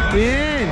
Bien.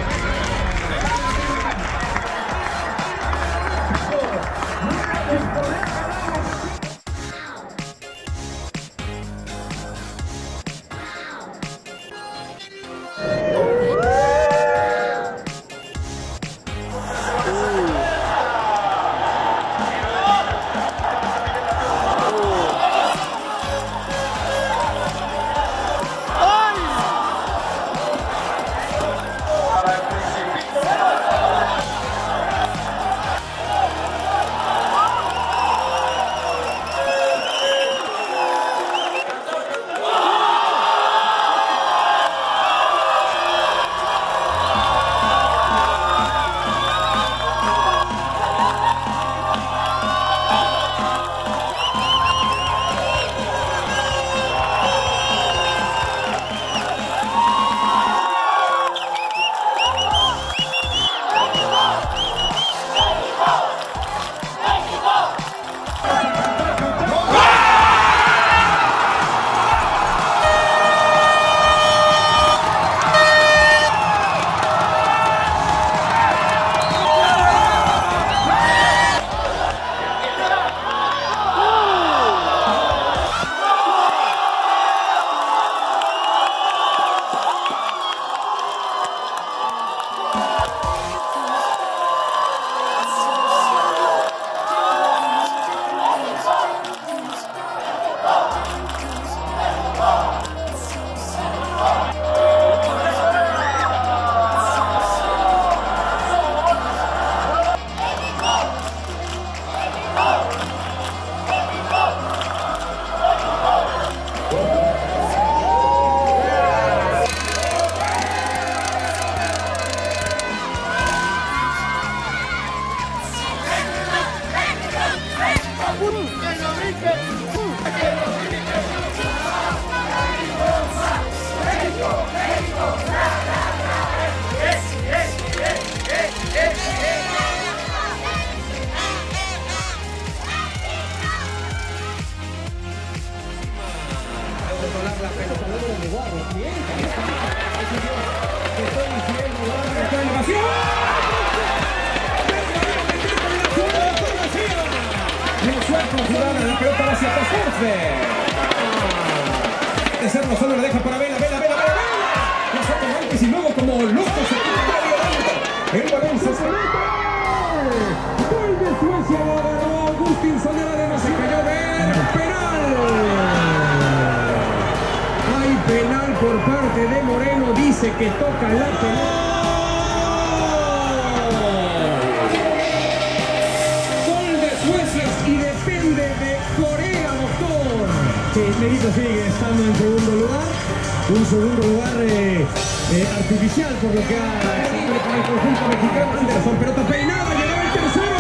La pelota hacia Pastorfe. De serlo solo le deja para Vela. Los automantes y luego como loco se quita el balón se mete. Gol de Suecia, lo ganó Agustín Soler, no se cayó ver. Penal. Hay penal por parte de Moreno, dice que toca la pelota. Merito sigue estando en segundo lugar, un segundo lugar artificial por lo que ha siempre para el conjunto mexicano. Anderson, pelota peinada, llegaba el tercero,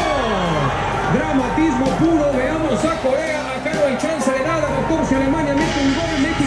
dramatismo puro. Veamos a Corea, acá no hay chance de nada, 14 Alemania mete un gol, México